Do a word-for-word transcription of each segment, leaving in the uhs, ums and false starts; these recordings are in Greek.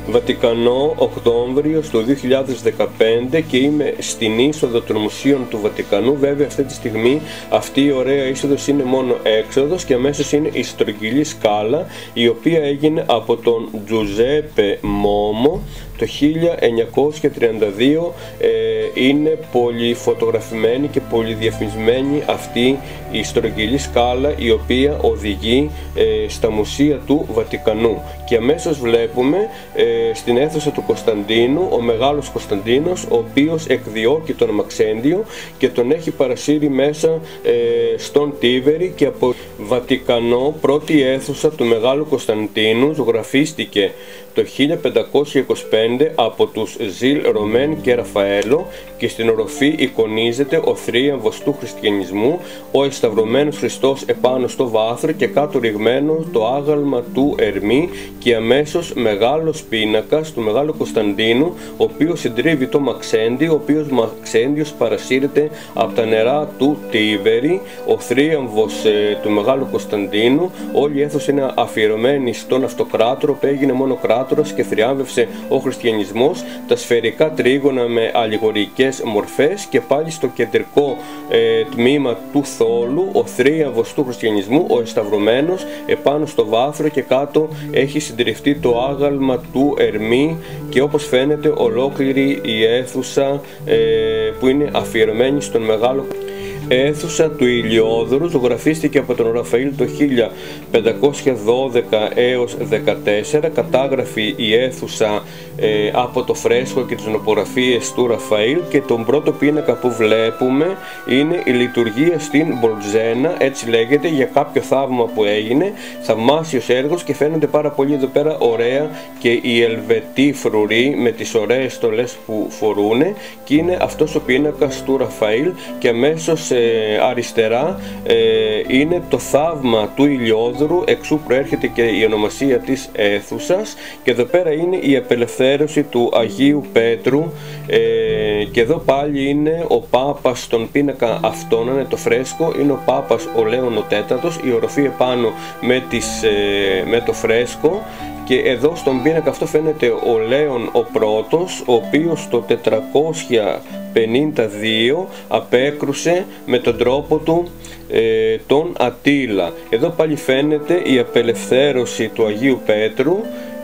Βατικανό, Οκτώβριος του δύο χιλιάδες δεκαπέντε, και είμαι στην είσοδο των μουσείων του Βατικανού. Βέβαια αυτή τη στιγμή αυτή η ωραία είσοδος είναι μόνο έξοδος και αμέσως είναι η στρογγυλή σκάλα, η οποία έγινε από τον Τζουζέπε Μόμο το χίλια εννιακόσια τριάντα δύο. ε, είναι πολύ φωτογραφημένη και πολύ διαφημισμένη αυτή η στρογγυλή σκάλα, η οποία οδηγεί ε, στα μουσεία του Βατικανού. Και αμέσως βλέπουμε ε, στην αίθουσα του Κωνσταντίνου ο Μεγάλος Κωνσταντίνος, ο οποίος εκδιώκει τον Μαξέντιο και τον έχει παρασύρει μέσα ε, στον Τίβερη. Και από Βατικανό, πρώτη αίθουσα του Μεγάλου Κωνσταντίνου, ζωγραφίστηκε το χίλια πεντακόσια είκοσι πέντε από τους Ζιλ Ρωμέν και Ραφαέλο, και στην οροφή εικονίζεται ο θρίαμβος του χριστιανισμού, ο εσταυρωμένος Χριστός επάνω στο βάθρο και κάτω ρηγμένο το άγαλμα του Ερμή, και αμέσως μεγάλος πίνακας του Μεγάλου Κωνσταντίνου, ο οποίος συντρίβει το Μαξέντιο, ο οποίος Μαξέντιος παρασύρεται από τα νερά του Τίβερη. Ο θρίαμβος ε, του Μεγάλου Κωνσταντίνου, όλη η αίθουσα είναι αφιερωμένη στον αυτοκράτορο που έγινε μόνο κράτορας και θριάμβευσε ο χριστιανισμός. Τα σφαιρικά τρίγωνα με αλληγορικές μορφές, και πάλι στο κεντρικό ε, τμήμα του θόλου ο θρίαμβος του χριστιανισμού, ο εσταυρωμένος επάνω στο βάθρο, και κάτω έχει συντριφτεί το άγαλμα του Ερμή, και όπως φαίνεται ολόκληρη η αίθουσα ε, που είναι αφιερωμένη στον Μεγάλο αίθουσα του Ηλιόδωρου, ζωγραφίστηκε από τον Ραφαήλ το χίλια πεντακόσια δώδεκα έως δεκατέσσερα. Κατάγραφη η αίθουσα ε, από το φρέσκο και τις νοπογραφίες του Ραφαήλ, και τον πρώτο πίνακα που βλέπουμε είναι η λειτουργία στην Μπολτζένα, έτσι λέγεται, για κάποιο θαύμα που έγινε, θαυμάσιος έργος, και φαίνονται πάρα πολύ εδώ πέρα ωραία και οι Ελβετοί φρουροί με τις ωραίες στολές που φορούν, και είναι αυτός ο πίνακας του Ραφαήλ. Και αμέσως αριστερά ε, είναι το θαύμα του Ηλιόδωρου, εξού προέρχεται και η ονομασία της αίθουσας, και εδώ πέρα είναι η απελευθέρωση του Αγίου Πέτρου, ε, και εδώ πάλι είναι ο Πάπας στον πίνακα αυτόν, είναι το φρέσκο, είναι ο Πάπας ο Λέων ο τέταρτος, η οροφή επάνω με, τις, ε, με το φρέσκο. Και εδώ στον πίνακα αυτό φαίνεται ο Λέων ο πρώτος, ο οποίος το τετρακόσια πενήντα δύο απέκρουσε με τον τρόπο του ε, τον Ατήλα. Εδώ πάλι φαίνεται η απελευθέρωση του Αγίου Πέτρου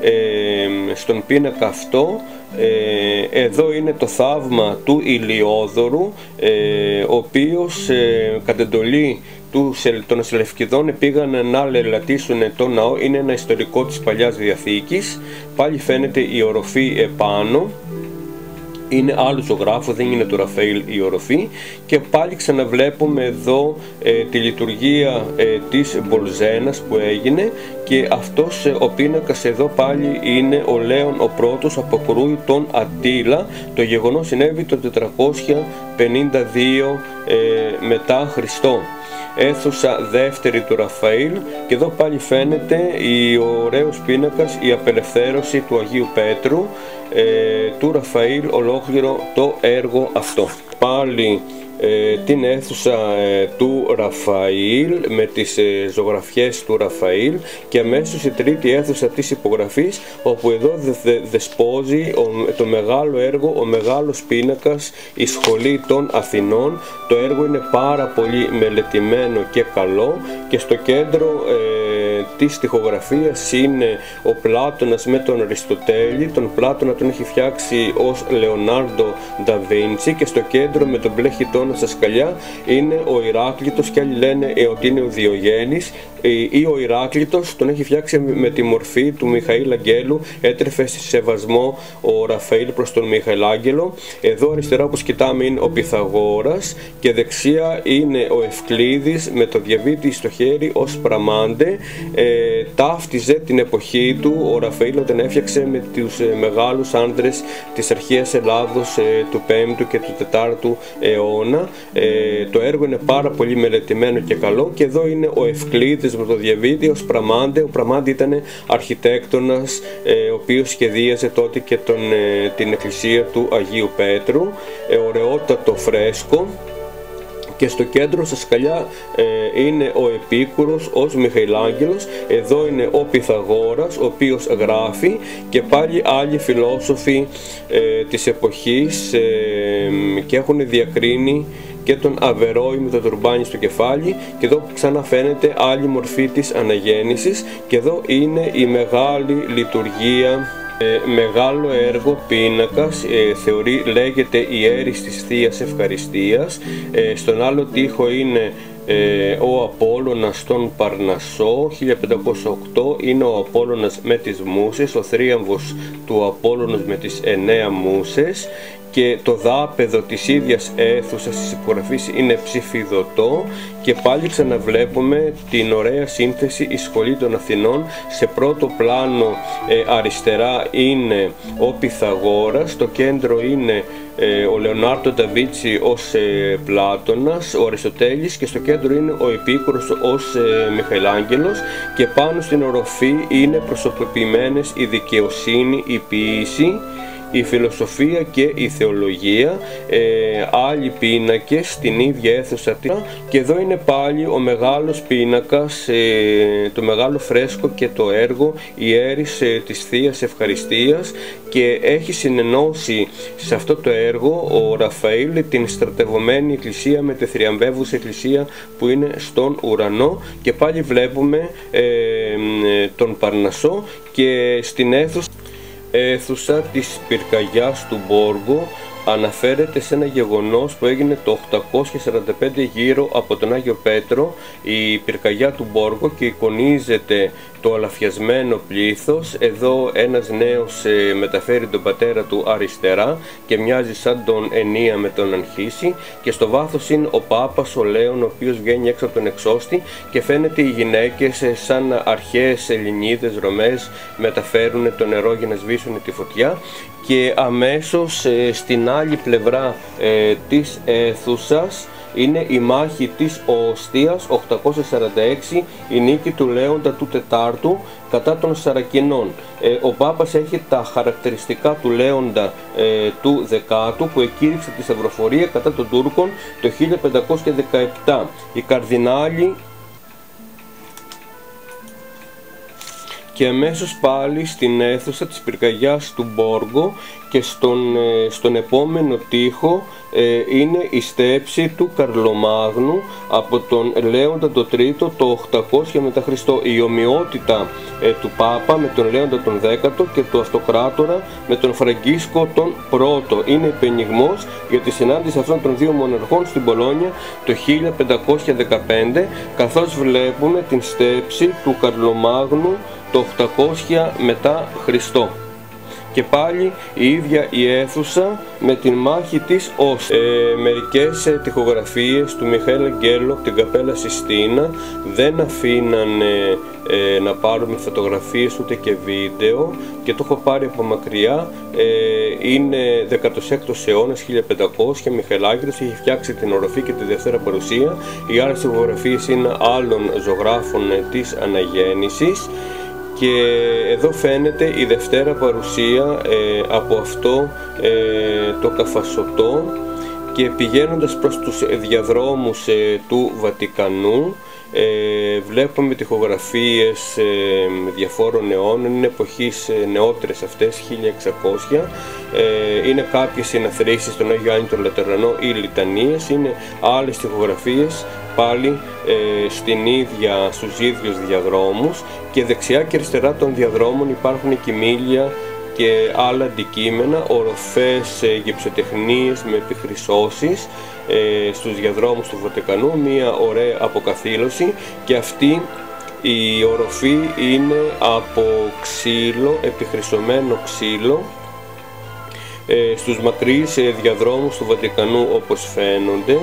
ε, στον πίνακα αυτό. Ε, εδώ είναι το θαύμα του Ηλιόδωρου, ε, ο οποίος ε, κατ' εντολή των Σελευκηδών πήγαν να λελατίσουν το ναό. Είναι ένα ιστορικό της Παλιάς Διαθήκης. Πάλι φαίνεται η οροφή επάνω, είναι άλλου ζωγράφου, δεν είναι του Ραφαήλ η οροφή. Και πάλι ξαναβλέπουμε εδώ ε, τη λειτουργία ε, της Μπολζένας που έγινε, και αυτός ε, ο πίνακας εδώ πάλι είναι ο Λέων ο πρώτος, αποκρούει τον Ατήλα. Το γεγονός συνέβη το τετρακόσια πενήντα δύο ε, μετά Χριστό. Αίθουσα δεύτερη του Ραφαήλ, και εδώ πάλι φαίνεται η ωραίος πίνακας, η απελευθέρωση του Αγίου Πέτρου ε, του Ραφαήλ, ολόκληρο το έργο αυτό. Πάλι ε, την αίθουσα ε, του Ραφαήλ με τις ε, ζωγραφιές του Ραφαήλ, και αμέσως η τρίτη αίθουσα της υπογραφής, όπου εδώ δε, δε, δεσπόζει ο, το μεγάλο έργο, ο μεγάλος πίνακας, η Σχολή των Αθηνών. Το έργο είναι πάρα πολύ μελετημένο και καλό, και στο κέντρο ε, της τοιχογραφίας είναι ο Πλάτωνας με τον Αριστοτέλη. Τον Πλάτωνα τον έχει φτιάξει ως Λεωνάρντο ντα Βίντσι, και στο κέντρο με τον μπλε χιτώνα στα σκαλιά είναι ο Ηράκλειτος, και άλλοι λένε ε, ότι είναι ο Διογέννης, ή ο Ηράκλειτος τον έχει φτιάξει με τη μορφή του Μιχαήλ Αγγέλου. Έτρεφε σε σεβασμό ο Ραφαήλ προς τον Μιχαηλάγγελο. Εδώ αριστερά όπως κοιτάμε είναι ο Πυθαγόρας, και δεξιά είναι ο Ευκλήδης με το διαβήτη στο χέρι ως πραμάντε. Ε, ταύτιζε την εποχή του ο Ραφαήλ όταν έφτιαξε με τους ε, μεγάλους άντρες της αρχαίας Ελλάδος ε, του πέμπτου και του τετάρτου αιώνα. Ε, το έργο είναι πάρα πολύ μελετημένο και καλό, και εδώ είναι ο Ευκλήδης με το διαβήτη ως πραμάντε. Ο πραμάντε ήταν αρχιτέκτονας ε, ο οποίος σχεδίαζε τότε και τον, ε, την εκκλησία του Αγίου Πέτρου. Ε, ωραιότατο φρέσκο. Και στο κέντρο στα σκαλιά ε, είναι ο Επίκουρος ως Μιχαηλάγγελος, εδώ είναι ο Πυθαγόρας ο οποίος γράφει, και πάλι άλλοι φιλόσοφοι ε, της εποχής ε, και έχουν διακρίνει και τον Αβερόη με το τουρμπάνι στο κεφάλι, και εδώ ξαναφαίνεται άλλη μορφή της αναγέννησης, και εδώ είναι η μεγάλη λειτουργία. Ε, μεγάλο έργο πίνακας, ε, θεωρεί, λέγεται η Έρης της Θείας Ευχαριστίας. Ε, στον άλλο τοίχο είναι ε, ο Απόλλωνας στον Παρνασσό, χίλια πεντακόσια οκτώ, είναι ο Απόλλωνας με τις μούσες, ο θρίαμβος του Απόλλωνος με τις εννέα μούσες, και το δάπεδο της ίδιας αίθουσας της υπογραφής είναι ψηφιδωτό, και πάλι ξαναβλέπουμε την ωραία σύνθεση «Η Σχολή των Αθηνών». Σε πρώτο πλάνο ε, αριστερά είναι ο Πυθαγόρας, στο κέντρο είναι ε, ο Λεωνάρντο ντα Βίντσι ως ε, Πλάτωνας, ο Αριστοτέλης, και στο κέντρο είναι ο Επίκουρος ως ε, Μιχαηλάγγελος, και πάνω στην οροφή είναι προσωποποιημένες η δικαιοσύνη, η ποίηση, η φιλοσοφία και η θεολογία. Ε, άλλοι πίνακες στην ίδια αίθουσα, και εδώ είναι πάλι ο μεγάλος πίνακας, ε, το μεγάλο φρέσκο και το έργο «Η Έρης ε, της Θείας Ευχαριστίας», και έχει συνενώσει σε αυτό το έργο ο Ραφαήλ την στρατευωμένη εκκλησία με τη θριαμβεύουσα εκκλησία που είναι στον ουρανό, και πάλι βλέπουμε ε, ε, τον Παρνασσό, και στην αίθουσα αίθουσα της πυρκαγιάς του Μπόργο αναφέρεται σε ένα γεγονός που έγινε το οκτακόσια σαράντα πέντε γύρω από τον Άγιο Πέτρο, η πυρκαγιά του Μπόργο, και εικονίζεται το αλαφιασμένο πλήθος. Εδώ ένας νέος ε, μεταφέρει τον πατέρα του αριστερά και μοιάζει σαν τον Ενία με τον Αγχίση, και στο βάθος είναι ο Πάπας ο Λέων, ο οποίος βγαίνει έξω από τον εξώστη, και φαίνεται οι γυναίκες ε, σαν αρχαίες Ελληνίδες Ρωμαίες μεταφέρουν το νερό για να σβήσουν τη φωτιά. Και αμέσως ε, στην άλλη πλευρά ε, της αίθουσας είναι η μάχη της Οστίας, οκτακόσια σαράντα έξι, η νίκη του Λέοντα του Τετάρτου κατά των Σαρακινών. Ε, ο Πάπας έχει τα χαρακτηριστικά του Λέοντα ε, του Δεκάτου, που εκήρυξε τη σταυροφορία κατά των Τούρκων το χίλια πεντακόσια δεκαεπτά. Οι καρδινάλοι, και αμέσως πάλι στην αίθουσα της πυρκαγιάς του Μπόργο, και στον, ε, στον επόμενο τοίχο ε, είναι η στέψη του Καρλομάγνου από τον Λέοντα τον Τρίτο το οκτακόσια μετά Χριστό. Η ομοιότητα ε, του Πάπα με τον Λέοντα τον Δέκατο και του Αυτοκράτορα με τον Φραγκίσκο τον Πρώτο. Είναι υπενιγμός για τη συνάντηση αυτών των δύο μοναρχών στην Πολόνια το χίλια πεντακόσια δεκαπέντε, καθώς βλέπουμε την στέψη του Καρλομάγνου το οκτακόσια μετά Χριστό. Και πάλι η ίδια η αίθουσα με την μάχη της Ως. Ε, μερικές ε, τοιχογραφίες του Μιχαήλ Αγγέλου από την Καπέλα Sistina δεν αφήνανε ε, να πάρουμε φωτογραφίες ούτε και βίντεο, και το έχω πάρει από μακριά. Ε, είναι δέκατος έκτος αιώνας, χίλια πεντακόσια, Μιχαηλάγγελος, έχει φτιάξει την οροφή και τη Δευτέρα Παρουσία. Οι άλλες τοιχογραφίες είναι άλλων ζωγράφων ε, της Αναγέννησης. Και εδώ φαίνεται η Δευτέρα Παρουσία ε, από αυτό ε, το καφασωτό, και πηγαίνοντας προς τους διαδρόμους ε, του Βατικανού ε, βλέπουμε τοιχογραφίες ε, διαφόρων αιώνων, είναι εποχής ε, νεότερες αυτές, χίλια εξακόσια. Ε, είναι κάποιες συναθρήσεις στον Άγιο Άννη τον Λατερανό ή λιτανίες, είναι άλλες τοιχογραφίες πάλι ε, στην ίδια, στους ίδιους διαδρόμους, και δεξιά και αριστερά των διαδρόμων υπάρχουν κοιμήλια και άλλα αντικείμενα, οροφές, ε, γυψοτεχνίες με επιχρυσώσεις ε, στους διαδρόμους του Βατικανού, μια ωραία αποκαθήλωση, και αυτή η οροφή είναι από ξύλο, επιχρυσωμένο ξύλο, ε, στους μακρύς ε, διαδρόμους του Βατικανού όπως φαίνονται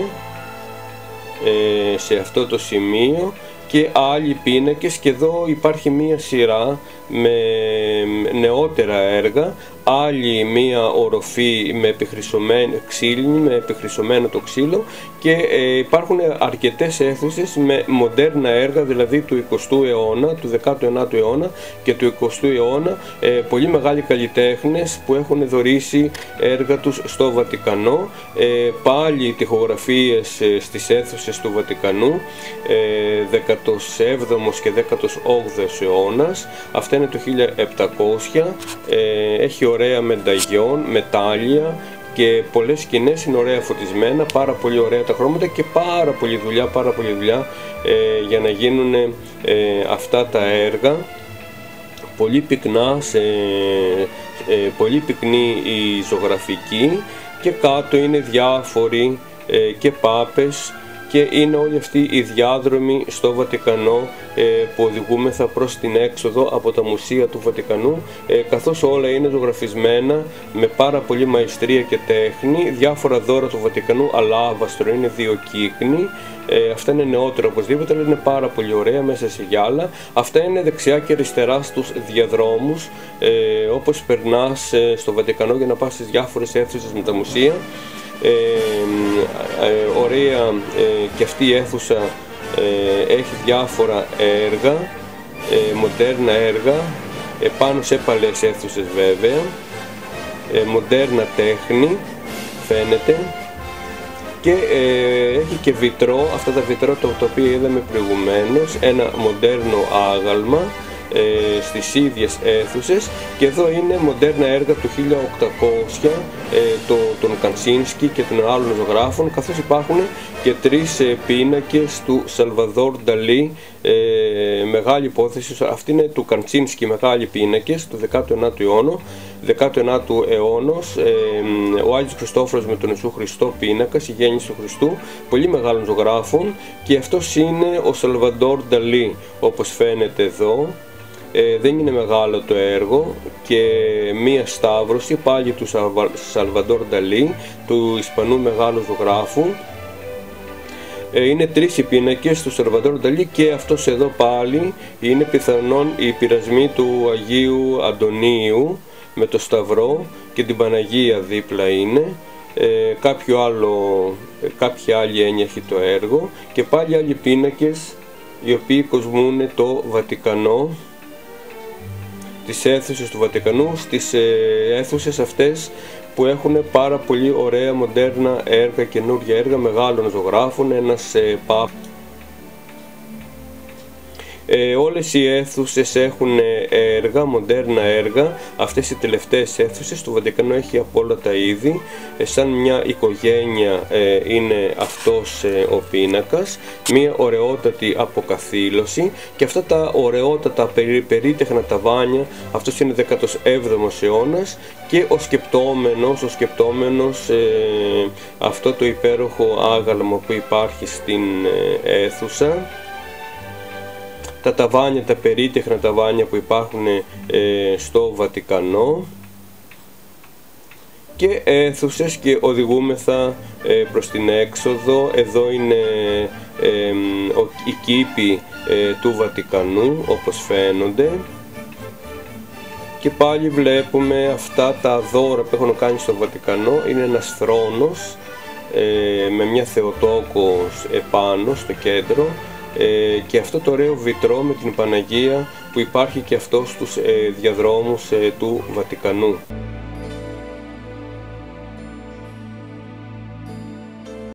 ε, σε αυτό το σημείο, και άλλοι πίνακες. Και εδώ υπάρχει μία σειρά με νεότερα έργα, άλλη μία οροφή με επιχρυσωμένο ξύλινη, με επιχρυσωμένο το ξύλο, και ε, υπάρχουν αρκετές αίθουσες με μοντέρνα έργα, δηλαδή του εικοστού αιώνα, του δέκατου ενάτου αιώνα και του εικοστού αιώνα, ε, πολύ μεγάλοι καλλιτέχνες που έχουν δωρήσει έργα τους στο Βατικανό. Ε, πάλι τοιχογραφίες ε, στις αίθουσες του Βατικανού, ε, δέκατος έβδομος και δέκατος όγδοος αιώνας, αυτά είναι το χίλια επτακόσια, ε, έχει ωραία μενταγιόν, μετάλλια και πολλές σκηνές, είναι ωραία φωτισμένα, πάρα πολύ ωραία τα χρώματα και πάρα πολύ δουλειά, πάρα πολύ δουλειά ε, για να γίνουν ε, αυτά τα έργα. Πολύ πυκνά, σε, ε, πολύ πυκνή η ζωγραφική, και κάτω είναι διάφοροι ε, και πάπες, και είναι όλοι αυτοί οι διάδρομοι στο Βατικανό ε, που οδηγούμεθα προς την έξοδο από τα μουσεία του Βατικανού, ε, καθώς όλα είναι ζωγραφισμένα με πάρα πολύ μαεστρία και τέχνη. Διάφορα δώρα του Βατικανού, αλάβαστρο, είναι διοκύκνη. Ε, αυτά είναι νεότερα οπωσδήποτε, αλλά είναι πάρα πολύ ωραία μέσα σε γυάλα. Αυτά είναι δεξιά και αριστερά στους διαδρόμους, ε, όπως περνάς ε, στο Βατικανό για να πας στις διάφορες αίθουσες με τα μουσεία. Ε, ε, ωραία ε, και αυτή η αίθουσα ε, έχει διάφορα έργα, ε, μοντέρνα έργα, ε, πάνω σε παλαιές αίθουσες βέβαια, ε, μοντέρνα τέχνη φαίνεται, και ε, έχει και βιτρό, αυτά τα βιτρό το, το οποίο είδαμε προηγουμένως, ένα μοντέρνο άγαλμα ε, στις ίδιες αίθουσες, και εδώ είναι μοντέρνα έργα του χίλια οκτακόσια, ε, το, των Καντσίνσκι και των άλλων ζωγράφων, καθώς υπάρχουν και τρεις ε, πίνακες του Σαλβαδόρ Νταλί, ε, μεγάλη υπόθεση, αυτή είναι του Καντσίνσκι, μεγάλοι πίνακες του δέκατου ενάτου αιώνα, δέκατου ενάτου αιώνος, ε, ο Άγιος Χριστόφορος με τον Ιησού Χριστό πίνακας, η γέννηση του Χριστού, πολύ μεγάλων ζωγράφων, και αυτός είναι ο Σαλβαδόρ Νταλί, όπως φαίνεται εδώ. Ε, δεν είναι μεγάλο το έργο, και μία σταύρωση πάλι του Σαλβαδόρ Νταλί, του Ισπανού μεγάλου ζωγράφου. Ε, είναι τρεις οι πίνακες του Σαλβαδόρ Νταλί, και αυτός εδώ πάλι είναι πιθανόν οι πειρασμοί του Αγίου Αντωνίου με το Σταυρό και την Παναγία δίπλα είναι. Ε, κάποιο άλλο, κάποια άλλη έννοια έχει το έργο, και πάλι άλλοι πίνακες οι οποίοι κοσμούν το Βατικανό, τις αίθουσες του Βατικανού, στις ε, αίθουσες αυτές που έχουν πάρα πολύ ωραία μοντέρνα έργα, καινούργια έργα μεγάλων ζωγράφων, ένας ε, πα... Ε, όλες οι αίθουσες έχουν έργα, μοντέρνα έργα. Αυτές οι τελευταίες αίθουσες του Βατικανού έχει από όλα τα είδη. Ε, σαν μια οικογένεια ε, είναι αυτός ε, ο πίνακας. Μια ωραιότατη αποκαθήλωση. Και αυτά τα ωραιότατα περί, περίτεχνα ταβάνια, αυτός είναι δέκατος έβδομος αιώνας. Και ο σκεπτόμενος, ο σκεπτόμενος ε, αυτό το υπέροχο άγαλμα που υπάρχει στην ε, αίθουσα. Τα ταβάνια, τα περίτεχνα ταβάνια που υπάρχουν ε, στο Βατικανό, και αίθουσες, και οδηγούμεθα ε, προς την έξοδο. Εδώ είναι ε, ο, οι κήποι ε, του Βατικανού, όπως φαίνονται, και πάλι βλέπουμε αυτά τα δώρα που έχουν κάνει στο Βατικανό. Είναι ένας θρόνος ε, με μια Θεοτόκος επάνω στο κέντρο, Ε, και αυτό το ωραίο βιτρό με την Παναγία που υπάρχει και αυτό στους ε, διαδρόμους ε, του Βατικανού.